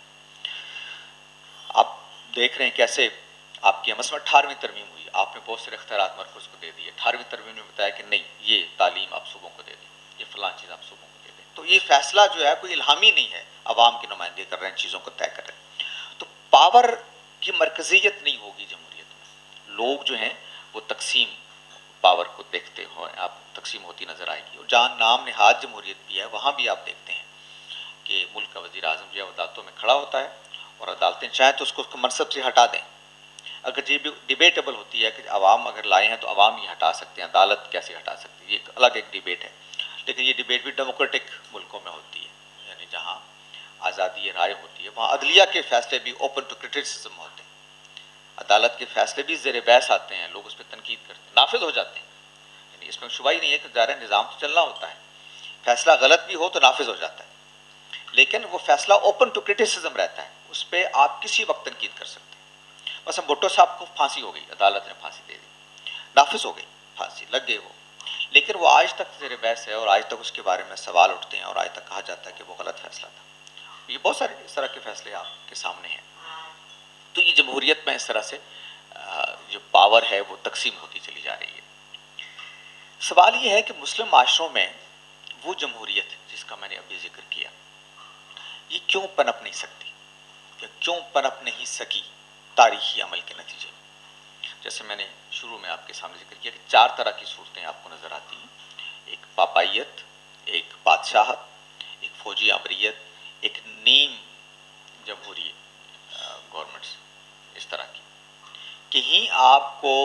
آپ دیکھ رہے ہیں کیسے آپ کی مثلاً اٹھارہویں ترمیم ہوئی، آپ نے بہت سارے اختیارات مرکز کو دے دیے. اٹھارہویں ترمیم نے بتایا کہ نہیں، یہ تعلیم آپ صوبوں کو دے دیں، یہ فلاں چیز آپ صوبوں کو دے دیں. تو یہ فیصلہ جو ہے کوئی الہامی نہیں ہے، عوام کے نمائندے کر رہے ہیں، چیزوں کو طے کر رہے ہیں. تو پاور کی مرکزیت نہیں ہوگی جمہوریت میں. لوگ جو ہیں وہ تقسیم پاور کو دیکھتے ہوئے آپ تقسیم ہوتی نظر آئے گی. اور جہاں نام نہاد جمہوریت بھی ہے وہاں بھی آپ دیکھتے ہیں کہ ملک کا وزیر اعظم جو ہے عدالتوں میں کھڑا ہوتا ہے اور عدالتیں چاہیں تو اس کو منصب سے ہٹا دیں. اگر یہ بھی ڈیبیٹیبل ہوتی ہے کہ عوام اگر لائے ہیں تو عوام ہی ہٹا سکتے ہیں، عدالت کیسے ہٹا سکتی ہے، یہ ایک الگ ایک ڈیبیٹ ہے. لیکن یہ ڈیبیٹ بھی ڈیموکریٹک ملکوں میں ہوتی ہے، یعنی جہاں آزادی رائے ہوتی ہے وہاں عدلیہ کے فیصلے بھی اوپن ٹو کرٹیسزم ہوتے ہیں. عدالت کے فیصلے بھی زیر بحث آتے ہیں، لوگ اس پہ تنقید کرتے ہیں، نافذ ہو جاتے ہیں. یعنی اس میں شبہ ہی نہیں ہے کہ ظاہر نظام تو چلنا ہوتا ہے، فیصلہ غلط بھی ہو تو نافذ ہو جاتا ہے، لیکن وہ فیصلہ اوپن ٹو کرٹیسزم رہتا ہے، اس پہ آپ کسی وقت تنقید کر سکتے ہیں. مثلا بھٹو صاحب کو پھانسی ہو گئی، عدالت نے پھانسی دے دی، نافذ ہو گئی، پھانسی لگ گئی وہ، لیکن وہ آج تک زیر بحث ہے اور آج تک اس کے بارے میں سوال اٹھتے ہیں اور آج تک کہا جاتا ہے کہ وہ غلط فیصلہ تھا. یہ بہت سارے اس طرح کے فیصلے آپ کے سامنے ہیں. تو یہ جمہوریت میں اس طرح سے جو پاور ہے وہ تقسیم ہوتی چلی جا رہی ہے. سوال یہ ہے کہ مسلم معاشروں میں وہ جمہوریت جس کا میں نے ابھی ذکر کیا یہ کیوں پنپ نہیں سکتی، یا کیوں پنپ نہیں سکی تاریخی عمل کے نتیجے میں. جیسے میں نے شروع میں آپ کے سامنے ذکر کیا کہ چار طرح کی صورتیں آپ کو نظر آتی ہیں، ایک پاپائیت، ایک بادشاہت، ایک فوجی امریت، ایک نیم جمہوری گورنمنٹس، اس طرح کی.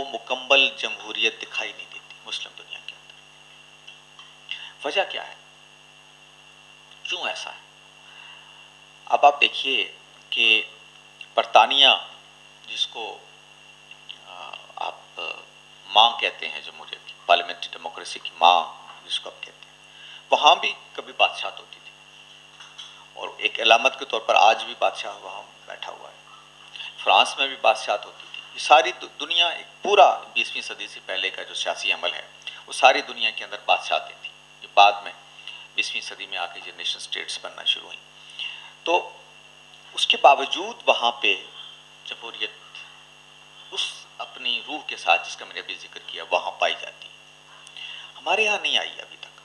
مکمل جمہوریت دکھائی نہیں دیتی مسلم دنیا کے اندر۔ وجہ کیا ہے؟ کیوں ایسا ہے؟ اب آپ دیکھیے کہ برطانیہ، جس کو آپ ماں کہتے ہیں جمہوریت کی، پارلیمنٹری ڈیموکریسی کی ماں جس کو آپ کہتے ہیں، وہاں بھی کبھی بادشاہت ہوتی تھی، اور ایک علامت کے طور پر آج بھی بادشاہ وہاں بیٹھا ہوا ہے۔ فرانس میں بھی بادشاہت ہوتی تھی۔ یہ ساری دنیا، ایک پورا بیسویں صدی سے پہلے کا جو سیاسی عمل ہے وہ ساری دنیا کے اندر بادشاہتیں تھیں۔ یہ بعد میں بیسویں صدی میں آ کے یہ نیشن اسٹیٹس بننا شروع ہوئیں۔ تو اس کے باوجود وہاں پہ جمہوریت اس اپنی روح کے ساتھ، جس کا میں نے ابھی ذکر کیا، وہاں پائی جاتی ہے۔ ہمارے یہاں نہیں آئی ابھی تک،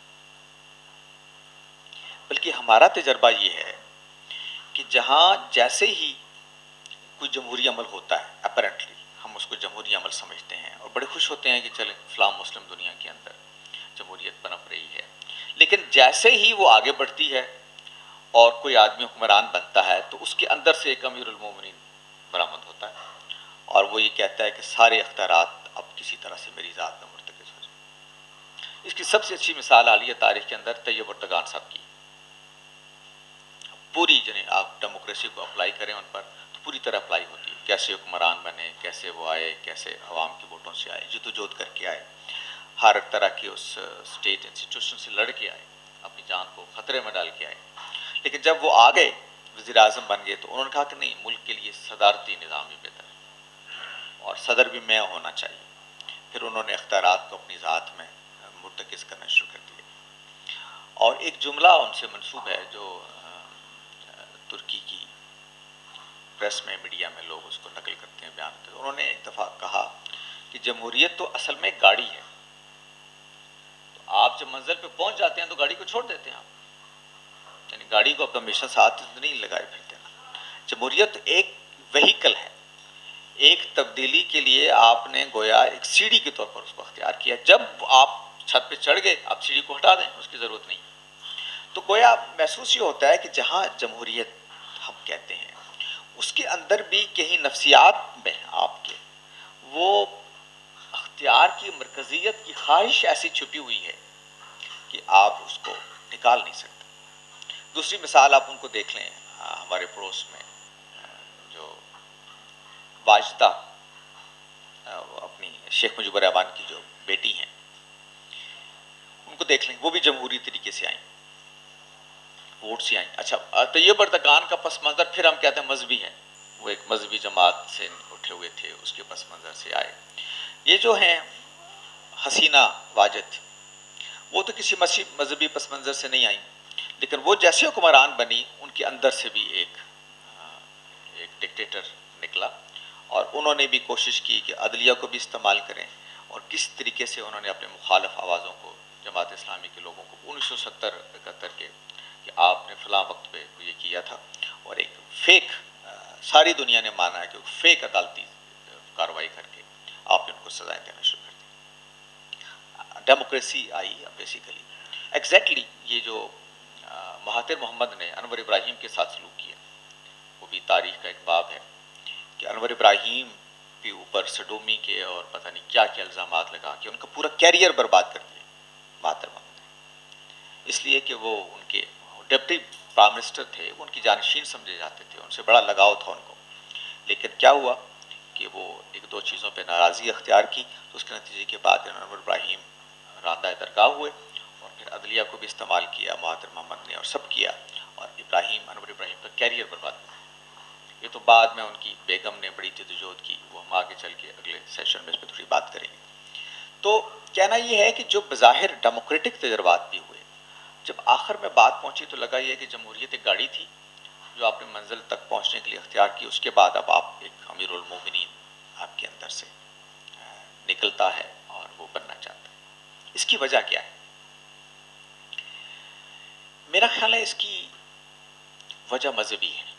بلکہ ہمارا تجربہ یہ ہے کہ جہاں جیسے ہی کوئی جمہوری عمل ہوتا ہے، اپیرنٹلی ہم اس کو جمہوری عمل سمجھتے ہیں اور بڑے خوش ہوتے ہیں کہ چلے فلاں مسلم دنیا کے اندر جمہوریت پنپ رہی ہے، لیکن جیسے ہی وہ آگے بڑھتی ہے اور کوئی آدمی حکمران بنتا ہے تو اس کے اندر سے ایک امیر المومنین برآمد ہوتا ہے، اور وہ یہ کہتا ہے کہ سارے اختیارات اب کسی طرح سے میری ذات میں مرتکز ہو جائیں۔ اس کی سب سے اچھی مثال حالیہ تاریخ کے اندر طیب اردگان صاحب کی۔ پوری جنہیں آپ ڈیموکریسی کو اپلائی کریں ان پر تو پوری طرح اپلائی ہوتی ہے، کیسے حکمران بنے، کیسے وہ آئے، کیسے عوام کے ووٹوں سے آئے، جدوجہد کر کے آئے، ہر طرح کی اس اسٹیٹ انسٹیٹیوشن سے لڑ کے آئے، اپنی جان کو خطرے میں ڈال کے آئے۔ لیکن جب وہ آ گئے، وزیر اعظم بن گئے، تو انہوں نے کہا کہ نہیں، ملک کے لیے صدارتی نظام ہی بہتر ہے اور صدر بھی میں ہونا چاہیے۔ پھر انہوں نے اختیارات کو اپنی ذات میں مرتکز کرنا شروع کر دیا۔ اور ایک جملہ ان سے منسوب ہے جو ترکی کی پریس میں، میڈیا میں لوگ اس کو نقل کرتے ہیں، بیان کرتے ہیں۔ انہوں نے ایک دفعہ کہا کہ جمہوریت تو اصل میں ایک گاڑی ہے، تو آپ جب منزل پہ پہنچ جاتے ہیں تو گاڑی کو چھوڑ دیتے ہیں آپ، یعنی گاڑی کو آپ ہمیشہ ساتھ نہیں لگائے پھرتے ہیں۔ جمہوریت ایک وہیکل ہے، ایک تبدیلی کے لیے آپ نے گویا ایک سیڑھی کے طور پر اس کو اختیار کیا۔ جب آپ چھت پہ چڑھ گئے، آپ سیڑھی کو ہٹا دیں، اس کی ضرورت نہیں۔ تو گویا محسوس یہ ہوتا ہے کہ جہاں جمہوریت ہم کہتے ہیں، اس کے اندر بھی کہیں نفسیات میں آپ کے وہ اختیار کی مرکزیت کی خواہش ایسی چھپی ہوئی ہے کہ آپ اس کو نکال نہیں سکتے۔ دوسری مثال آپ ان کو دیکھ لیں، ہمارے پڑوس میں جو واجدہ اپنی شیخ مجیبر رحمان کی جو بیٹی ہیں، ان کو دیکھ لیں، وہ بھی جمہوری طریقے سے آئیں، ووٹ سے آئیں۔ اچھا، طیب اردگان کا پس منظر پھر ہم کہتے ہیں مذہبی ہے، وہ ایک مذہبی جماعت سے اٹھے ہوئے تھے، اس کے پس منظر سے آئے۔ یہ جو ہیں حسینہ واجد، وہ تو کسی مذہبی پس منظر سے نہیں آئیں، لیکن وہ جیسے حکمران بنی، ان کے اندر سے بھی ایک ایک ڈکٹیٹر نکلا، اور انہوں نے بھی کوشش کی کہ عدلیہ کو بھی استعمال کریں، اور کس طریقے سے انہوں نے اپنے مخالف آوازوں کو، جماعت اسلامی کے لوگوں کو انیس سو ستر اکہتر کے کہ آپ نے فلاں وقت پہ یہ کیا تھا، اور ایک فیک، ساری دنیا نے مانا ہے کہ فیک عدالتی کارروائی کر کے آپ نے ان کو سزائیں دینا شروع کر دی۔ ڈیموکریسی آئی بیسیکلی ایگزیکٹلی یہ جو مہاتیر محمد نے انور ابراہیم کے ساتھ سلوک کیا، وہ بھی تاریخ کا ایک باب ہے کہ انور ابراہیم کے اوپر سڈومی کے اور پتہ نہیں کیا کیا الزامات لگا کے ان کا پورا کیریئر برباد کر دیا مہاتیر محمد نے، اس لیے کہ وہ ان کے ڈپٹی پرائم منسٹر تھے، وہ ان کی جانشین سمجھے جاتے تھے، ان سے بڑا لگاؤ تھا ان کو۔ لیکن کیا ہوا کہ وہ ایک دو چیزوں پہ ناراضی اختیار کی، تو اس کے نتیجے کے بعد انور ابراہیم راندہ درگاہ ہوئے، اور پھر عدلیہ کو بھی استعمال کیا مہاتیر محمد نے، اور سب کیا، اور ابراہیم انور ابراہیم کا کیریئر برباد ہوا۔ یہ تو بعد میں ان کی بیگم نے بڑی جدوجہد کی، وہ ہم آگے چل کے اگلے سیشن میں اس پہ تھوڑی بات کریں گے۔ تو کہنا یہ ہے کہ جو بظاہر ڈیموکریٹک تجربات بھی ہوئے، جب آخر میں بات پہنچی تو لگا یہ کہ جمہوریت ایک گاڑی تھی جو آپ نے منزل تک پہنچنے کے لیے اختیار کی، اس کے بعد اب آپ ایک امیر المومنین آپ کے اندر سے نکلتا ہے اور وہ بننا چاہتا ہے۔ اس کی وجہ کیا ہے؟ میرا خیال ہے اس کی وجہ مذہبی ہے۔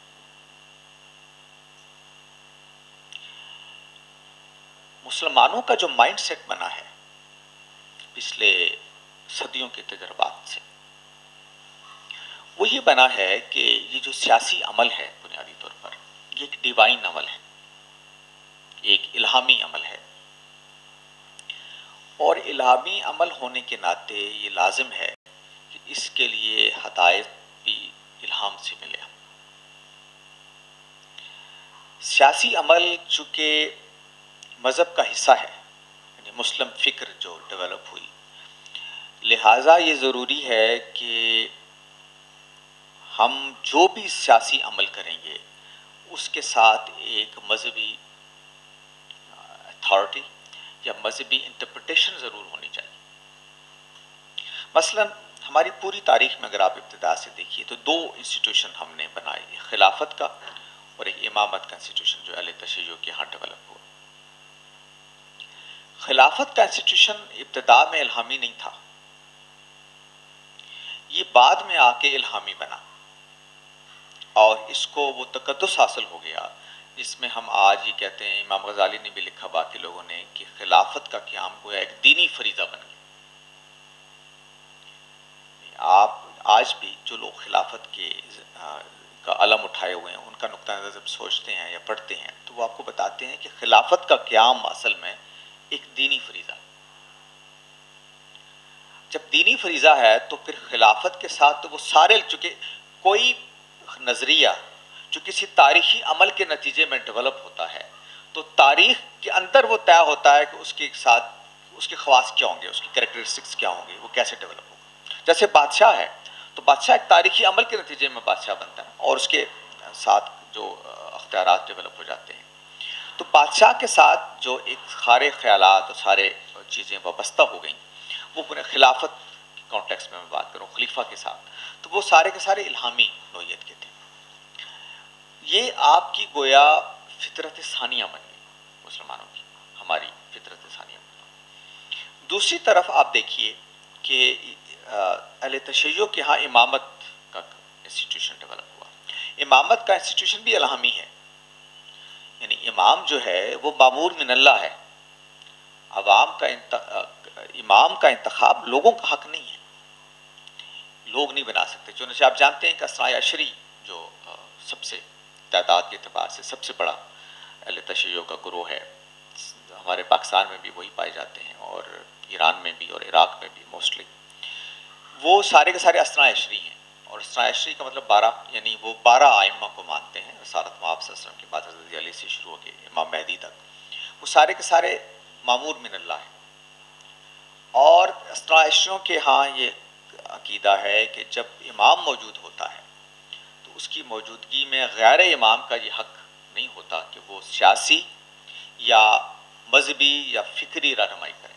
مسلمانوں کا جو مائنڈ سیٹ بنا ہے پچھلے صدیوں کے تجربات سے، وہ یہ بنا ہے کہ یہ جو سیاسی عمل ہے بنیادی طور پر یہ ایک ڈیوائن عمل ہے، ایک الہامی عمل ہے، اور الہامی عمل ہونے کے ناطے یہ لازم ہے کہ اس کے لیے ہدایت بھی الہام سے ملے. سیاسی عمل چونکہ مذہب کا حصہ ہے، یعنی مسلم فکر جو ڈیولپ ہوئی، لہٰذا یہ ضروری ہے کہ ہم جو بھی سیاسی عمل کریں گے اس کے ساتھ ایک مذہبی اتھارٹی یا مذہبی انٹرپریٹیشن ضرور ہونی چاہیے. مثلا ہماری پوری تاریخ میں اگر آپ ابتدا سے دیکھیے تو دو انسٹیٹیوشن ہم نے بنائے، ایک خلافت کا اور ایک امامت کا انسٹیٹیوشن جو اہل تشیع کے ہاں ڈیولپ ہوا. خلافت کا انسٹیٹیوشن ابتدا میں الہامی نہیں تھا، یہ بعد میں آ کے الہامی بنا اور اس کو وہ تقدس حاصل ہو گیا جس میں ہم آج یہ کہتے ہیں، امام غزالی نے بھی لکھا باقی لوگوں نے، کہ خلافت کا قیام گویا ایک دینی فریضہ بن گیا. آپ آج بھی جو لوگ خلافت کے کا علم اٹھائے ہوئے ہیں ان کا نقطہ نظر جب سوچتے ہیں یا پڑھتے ہیں تو وہ آپ کو بتاتے ہیں کہ خلافت کا قیام اصل میں ایک دینی فریضہ ہے. جب دینی فریضہ ہے تو پھر خلافت کے ساتھ تو وہ سارے، چونکہ کوئی نظریہ جو کسی تاریخی عمل کے نتیجے میں ڈیولپ ہوتا ہے تو تاریخ کے اندر وہ طے ہوتا ہے کہ اس کے ساتھ اس کے خواص کیا ہوں گے، اس کی کریکٹرسٹکس کیا ہوں گے، وہ کیسے ڈیولپ ہوگا. جیسے بادشاہ ہے تو بادشاہ ایک تاریخی عمل کے نتیجے میں بادشاہ بنتا ہے اور اس کے ساتھ جو اختیارات ڈیولپ ہو جاتے ہیں. تو بادشاہ کے ساتھ جو ایک سارے خیالات اور سارے چیزیں وابستہ ہو گئیں، وہ پورے خلافت کے کانٹیکس میں میں بات کروں خلیفہ کے ساتھ، تو وہ سارے کے سارے الہامی نوعیت کے تھے. یہ آپ کی گویا فطرت ثانیہ بن گئی مسلمانوں کی، ہماری فطرت ثانیہ بن گئی. دوسری طرف آپ دیکھیے کہ اہل تشیع کے ہاں امامت کا انسٹیٹیوشن ڈیولپ ہوا. امامت کا انسٹیٹیوشن بھی الہامی ہے، یعنی امام جو ہے وہ مامور من اللہ ہے. عوام کا انت... امام کا انتخاب لوگوں کا حق نہیں ہے، لوگ نہیں بنا سکتے. چنانچہ آپ جانتے ہیں کہ اثناء عشری جو سب سے تعداد کے اعتبار سے سب سے بڑا اہل تشیع کا گروہ ہے، ہمارے پاکستان میں بھی وہی پائے جاتے ہیں اور ایران میں بھی اور عراق میں بھی موسٹلی، وہ سارے کے سارے اثناء عشری ہیں. اور اثناء عشری کا مطلب بارہ، یعنی وہ بارہ ائمہ کو مانتے ہیں، رسالت مآب صلی اللہ علیہ وسلم کے بعد حضرت علی سے شروع ہو کے امام مہدی تک، وہ سارے کے سارے مامور من اللہ ہیں. اور اثناء عشریوں کے ہاں یہ عقیدہ ہے کہ جب امام موجود ہوتا ہے تو اس کی موجودگی میں غیر امام کا یہ حق نہیں ہوتا کہ وہ سیاسی یا مذہبی یا فکری رہنمائی کرے.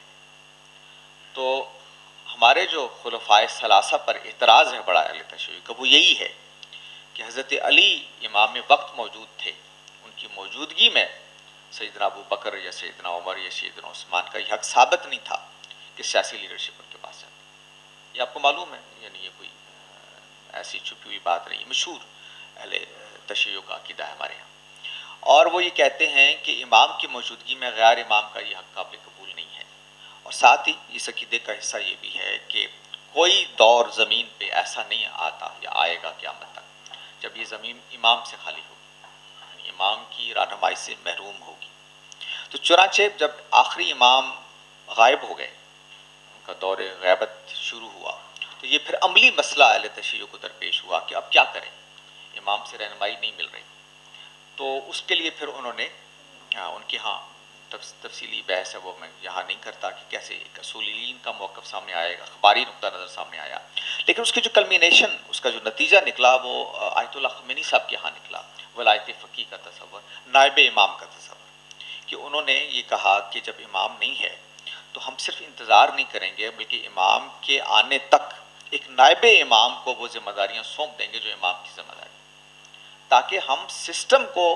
تو ہمارے جو خلفائے ثلاثہ پر اعتراض ہے بڑا اہل تشیع کا، وہ یہی ہے کہ حضرت علی امام وقت موجود تھے، ان کی موجودگی میں سیدنا ابو بکر یا سیدنا عمر یا سیدنا عثمان کا یہ حق ثابت نہیں تھا کہ سیاسی لیڈرشپ ان کے پاس ہے. یہ آپ کو معلوم ہے، یعنی یہ کوئی ایسی چھپی ہوئی بات نہیں، مشہور اہل تشیع کا عقیدہ ہے ہمارے یہاں. اور وہ یہ کہتے ہیں کہ امام کی موجودگی میں غیر امام کا یہ حق قابل قبول نہیں ہے. اور ساتھ ہی اس عقیدے کا حصہ یہ بھی ہے کہ کوئی دور زمین پہ ایسا نہیں آتا یا آئے گا قیامت تک جب یہ زمین امام سے خالی ہوگی، یعنی امام کی رہنمائی سے محروم ہوگی. تو چنانچہ جب آخری امام غائب ہو گئے، ان کا دور غیبت شروع ہوا، تو یہ پھر عملی مسئلہ اہل تشیع کو درپیش ہوا کہ اب کیا کریں، امام سے رہنمائی نہیں مل رہی. تو اس کے لیے پھر انہوں نے ان کے ہاں تفصیلی بحث ہے، وہ میں یہاں نہیں کرتا کہ کیسے ایک اصولین کا موقف سامنے آئے گا، اخباری نقطہ نظر سامنے آیا، لیکن اس کی جو کلمینیشن، اس کا جو نتیجہ نکلا وہ آیت اللہ خمینی صاحب کے ہاں نکلا. ولایت فقیہ کا تصور، نائب امام کا تصور، کہ انہوں نے یہ کہا کہ جب امام نہیں ہے تو ہم صرف انتظار نہیں کریں گے بلکہ امام کے آنے تک ایک نائب امام کو وہ ذمہ داریاں سونپ دیں گے جو امام کی ذمہ داری، تاکہ ہم سسٹم کو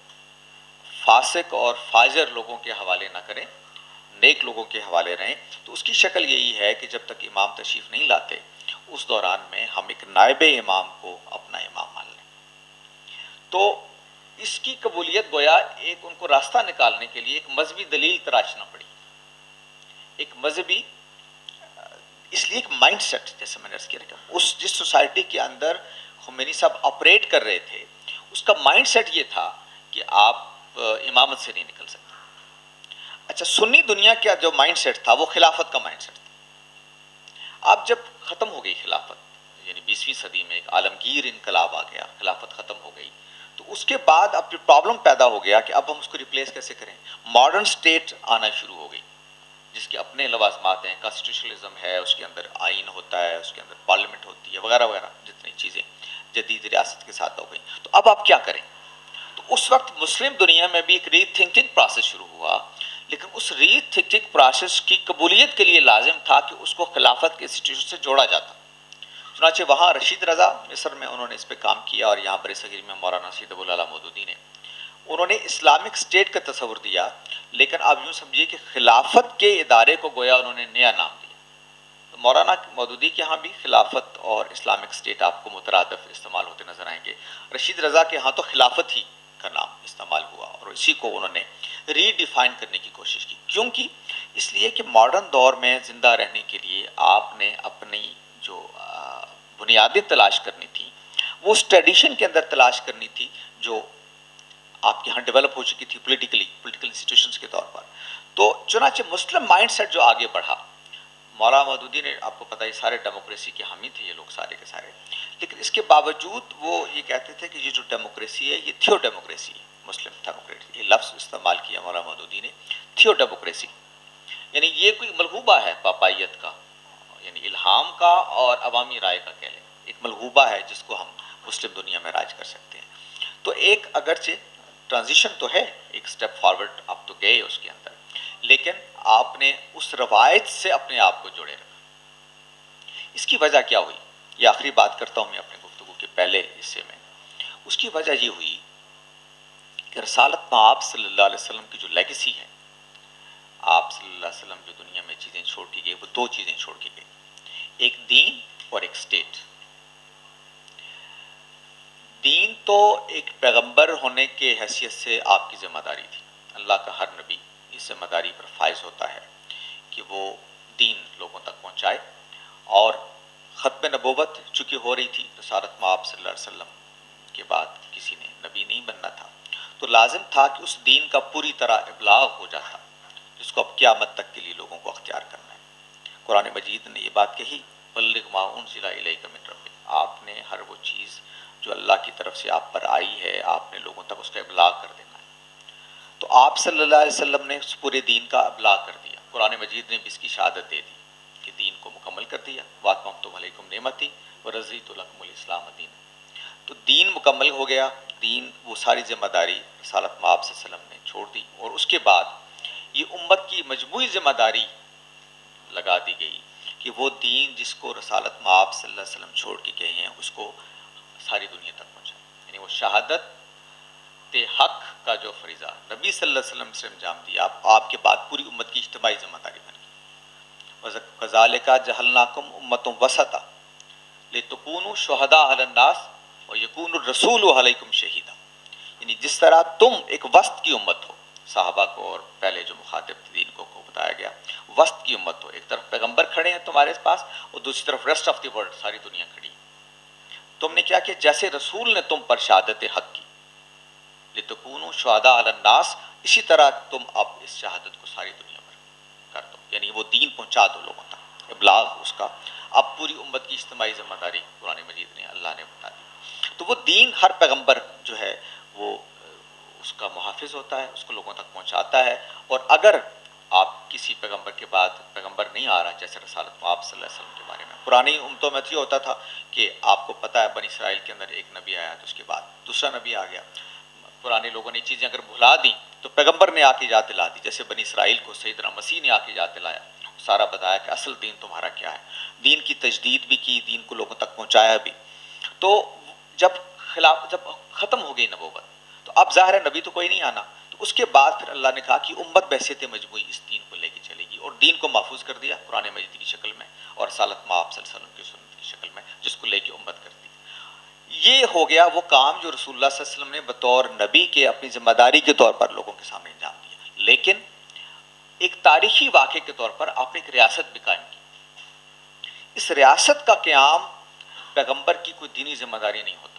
فاسق اور فاجر لوگوں کے حوالے نہ کریں، نیک لوگوں کے حوالے رہیں. تو اس کی شکل یہی ہے کہ جب تک امام تشریف نہیں لاتے اس دوران میں ہم ایک نائب امام کو اپنا امام مان لیں. تو اس کی قبولیت گویا ایک ان کو راستہ نکالنے کے لیے ایک مذہبی دلیل تراشنا پڑی، ایک مذہبی، اس لیے ایک مائنڈ سیٹ، جیسے میں نے عرض کیا، اس جس سوسائٹی کے اندر خمینی صاحب آپریٹ کر رہے تھے اس کا مائنڈ سیٹ یہ تھا کہ آپ امامت سے نہیں نکل سکتے. اچھا سنی دنیا کا جو مائنڈ سیٹ تھا وہ خلافت کا مائنڈ سیٹ تھا. اب جب ختم ہو گئی خلافت، یعنی بیسویں صدی میں ایک عالمگیر انقلاب آ گیا، خلافت ختم ہو گئی، تو اس کے بعد اب جو پرابلم پیدا ہو گیا کہ اب ہم اس کو ریپلیس کیسے کریں. ماڈرن سٹیٹ آنا شروع ہو گئی جس کے اپنے لوازمات ہیں، کانسٹیٹیوشنلزم ہے، اس کے اندر آئین ہوتا ہے، اس کے اندر پارلیمنٹ ہوتی ہے، وغیرہ وغیرہ جتنی چیزیں جدید ریاست کے ساتھ ہو گئی. تو اب آپ کیا کریں؟ تو اس وقت مسلم دنیا میں بھی ایک ری تھنکنگ پروسیس شروع ہوا، لیکن اس ری تھنکنگ پروسیس کی قبولیت کے لیے لازم تھا کہ اس کو خلافت کے انسٹیٹیوشن سے جوڑا جاتا. چنانچہ وہاں رشید رضا مصر میں انہوں نے اس پہ کام کیا، اور یہاں برصغیر میں مولانا سید ابو العلا مودودی نے انہوں نے اسلامک سٹیٹ کا تصور دیا، لیکن آپ یوں سمجھیے کہ خلافت کے ادارے کو گویا انہوں نے نیا نام دیا. تو مولانا مودودی کے ہاں بھی خلافت اور اسلامک سٹیٹ آپ کو مترادف استعمال ہوتے نظر آئیں گے. رشید رضا کے ہاں تو خلافت ہی کا نام استعمال ہوا، اور اسی کو انہوں نے ری ڈیفائن کرنے کی کوشش کی. کیونکہ اس لیے کہ ماڈرن دور میں زندہ رہنے کے لیے آپ نے اپنی جو بنیادیں تلاش کرنی تھی وہ اس ٹریڈیشن کے اندر تلاش کرنی تھی جو آپ کے ہاں ڈیولپ ہو چکی تھی پولیٹیکلی پولیٹیکل انسٹیٹیوشنز کے طور پر. تو چنانچہ مسلم مائنڈ سیٹ جو آگے بڑھا، مولانا مودودی نے آپ کو پتہ ہے سارے ڈیموکریسی کے حامی تھے یہ لوگ سارے کے سارے، لیکن اس کے باوجود وہ یہ کہتے تھے کہ یہ جو ڈیموکریسی ہے یہ تھیو ڈیموکریسی ہے. مسلم ڈیموکریسی یہ لفظ استعمال کیا مولانا مودودی نے، تھیو ڈیموکریسی، یعنی یہ کوئی ملغوبہ ہے پاپائیت کا، یعنی الہام کا اور عوامی رائے کا کہہ لیں، ایک ملغوبہ ہے جس کو ہم مسلم دنیا میں راج کر سکتے ہیں. تو ایک اگرچہ ٹرانزیشن تو ہے، ایک سٹیپ فارورڈ آپ تو گئے اس کے اندر، لیکن آپ نے اس روایت سے اپنے آپ کو جوڑے رکھا. اس کی وجہ کیا ہوئی؟ یہ آخری بات کرتا ہوں میں اپنے گفتگو کے پہلے حصے میں. اس کی وجہ یہ ہوئی کہ رسالت مآب صلی اللہ علیہ وسلم کی جو لیگیسی ہے، آپ صلی اللہ علیہ وسلم جو دنیا میں چیزیں چھوڑ کے گئے وہ دو چیزیں چھوڑ کے گئے، ایک دین اور ایک سٹیٹ. دین تو ایک پیغمبر ہونے کے حیثیت سے آپ کی ذمہ داری تھی. اللہ کا ہر نبی اس ذمہ داری پر فائز ہوتا ہے کہ وہ دین لوگوں تک پہنچائے، اور ختم نبوت چونکہ ہو رہی تھی، رسالت مآب صلی اللہ علیہ وسلم کے بعد کسی نے نبی نہیں بننا تھا، تو لازم تھا کہ اس دین کا پوری طرح ابلاغ ہو جاتا جس کو اب قیامت تک کے لیے لوگوں کو اختیار کرنا ہے. قرآن مجید نے یہ بات کہی، بلغ ما انزل الیک من ربک، آپ نے ہر وہ چیز جو اللہ کی طرف سے آپ پر آئی ہے آپ نے لوگوں تک اس کا ابلاغ کر دینا ہے. تو آپ صلی اللہ علیہ وسلم نے اس پورے دین کا ابلاغ کر دیا. قرآن مجید نے بھی اس کی شہادت دے دی کہ دین کو مکمل کر دیا. وَأَتْمَمْتُ عَلَيْكُمْ نِعْمَتِي وَرَضِيتُ لَكُمُ الْإِسْلَامَ دِينًا. تو دین مکمل ہو گیا. دین وہ ساری ذمہ داری رسالت مآب صلی اللہ علیہ وسلم نے چھوڑ دی، اور اس کے بعد یہ امت کی مجموعی ذمہ داری لگا دی گئی کہ وہ دین جس کو رسالت مآب صلی اللہ علیہ وسلم چھوڑ کے گئے ہیں اس کو ساری دنیا تک پہنچائے. یعنی وہ شہادت حق کا جو فریضہ نبی صلی اللہ علیہ وسلم سے انجام دیا، آپ آپ کے بعد پوری امت کی اجتماعی ذمہ داری بن گئی. وَذَلِكَ جَعَلْنَاكُمْ أُمَّةً وَسَطًا لِتَكُونُوا شُهَدَاءَ عَلَى النَّاسِ وَيَكُونَ الرَّسُولُ عَلَيْكُمْ شَهِيدًا. یعنی جس طرح تم ایک وسط کی امت ہو، صحابہ کو اور پہلے جو مخاطب دین کو کو بتایا گیا وسط کی امت ہو، ایک طرف پیغمبر کھڑے ہیں تمہارے پاس اور دوسری طرف ریسٹ آف دی ورلڈ ساری دنیا کھڑی. تم نے کیا کہ جیسے رسول نے تم پر شہادت حق کی، لِتَكُونُوا شُهَدَاءَ عَلَى النَّاسِ، اسی طرح تم اب اس شہادت کو ساری دنیا پر کر دو، یعنی وہ دین پہنچا دو لوگوں تک، ابلاغ اس کا. اب پوری امت کی اجتماعی ذمہ داری قرآن مجید نے اللہ نے بتا دی. تو وہ دین ہر پیغمبر جو ہے وہ اس کا محافظ ہوتا ہے، اس کو لوگوں تک پہنچاتا ہے. اور اگر آپ کسی پیغمبر کے بعد پیغمبر نہیں آ رہا، جیسے رسالت مآب صلی اللہ علیہ وسلم کے بارے میں پرانی امتوں میں یہ ہوتا تھا کہ آپ کو پتہ ہے بنی اسرائیل کے اندر ایک نبی آیا تو اس کے بعد دوسرا نبی آ گیا. پرانے لوگوں نے چیزیں اگر بھلا دیں تو پیغمبر نے آ کے یاد دلا دی، جیسے بنی اسرائیل کو سیدنا مسیح نے آ کے یاد دلایا، سارا بتایا کہ اصل دین تمہارا کیا ہے. دین کی تجدید بھی کی، دین کو لوگوں تک پہنچایا بھی. تو جب خلاف جب ختم ہو گئی نبوت تو اب ظاہر ہے نبی تو کوئی نہیں آنا. تو اس کے بعد پھر اللہ نے کہا کہ امت بحیثیت مجموعی اس دین کو لے کے چلے گی، اور دین کو محفوظ کر دیا قرآن مجید کی شکل میں اور رسالت مآب صلی اللہ علیہ وسلم کی سنت کی شکل میں، جس کو لے کے امت کرتی. یہ ہو گیا وہ کام جو رسول اللہ صلی اللہ علیہ وسلم نے بطور نبی کے اپنی ذمہ داری کے طور پر لوگوں کے سامنے انجام دیا. لیکن ایک تاریخی واقعے کے طور پر آپ نے ایک ریاست بھی قائم کی. اس ریاست کا قیام پیغمبر کی کوئی دینی ذمہ داری نہیں ہوتا.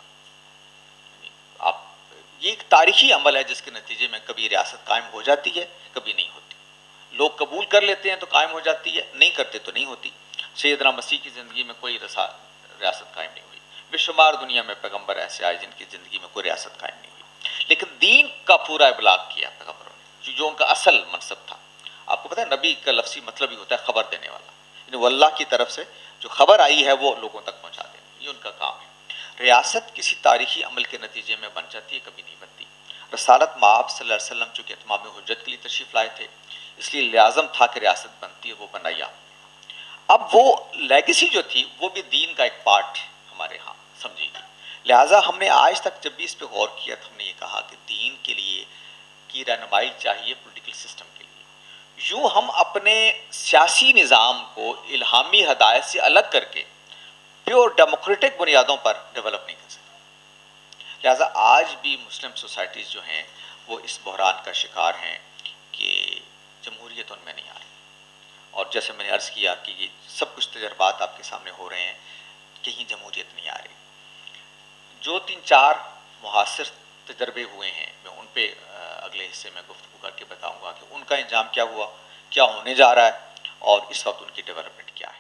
آپ یہ ایک تاریخی عمل ہے جس کے نتیجے میں کبھی ریاست قائم ہو جاتی ہے، کبھی نہیں ہوتی. لوگ قبول کر لیتے ہیں تو قائم ہو جاتی ہے، نہیں کرتے تو نہیں ہوتی۔ سیدنا مسیح کی زندگی میں کوئی ریاست قائم نہیں ہوئی، بے شمار دنیا میں پیغمبر ایسے آئے جن کی زندگی میں کوئی ریاست قائم نہیں ہوئی، لیکن دین کا پورا ابلاغ کیا پیغمبروں نے، جو ان کا اصل منصب تھا۔ آپ کو پتہ ہے نبی کا لفظی مطلب ہی ہوتا ہے خبر دینے والا، یعنی وہ اللہ کی طرف سے جو خبر آئی ہے وہ لوگوں تک پہنچا دینا، یہ ان کا کام ہے۔ ریاست کسی تاریخی عمل کے نتیجے میں بن جاتی ہے، کبھی نہیں بنتی۔ رسالت مآب صلی اللہ علیہ وسلم چونکہ اتمام حجت کے لیے تشریف لائے تھے، اس لیے لازم تھا کہ ریاست بنتی ہے، وہ بنائی آپ۔ اب وہ لیگیسی جو تھی وہ بھی دین کا ایک پارٹ ہمارے ہاں سمجھی گئی، لہٰذا ہم نے آج تک جب بھی اس پہ غور کیا تو ہم نے یہ کہا کہ دین کے لیے کی رہنمائی چاہیے پولیٹیکل سسٹم کے لیے۔ یوں ہم اپنے سیاسی نظام کو الہامی ہدایت سے الگ کر کے پیور ڈیموکریٹک بنیادوں پر ڈیولپ نہیں کر سکتے۔ لہٰذا آج بھی مسلم سوسائٹیز جو ہیں وہ اس بحران کا شکار ہیں کہ جمہوریت ان میں نہیں آ رہی، اور جیسے میں نے عرض کیا کہ یہ سب کچھ تجربات آپ کے سامنے ہو رہے ہیں، کہیں جمہوریت نہیں آ رہی۔ جو تین چار محاصر تجربے ہوئے ہیں میں ان پہ اگلے حصے میں گفتگو کر کے بتاؤں گا کہ ان کا انجام کیا ہوا، کیا ہونے جا رہا ہے، اور اس وقت ان کی ڈیولپمنٹ کیا ہے۔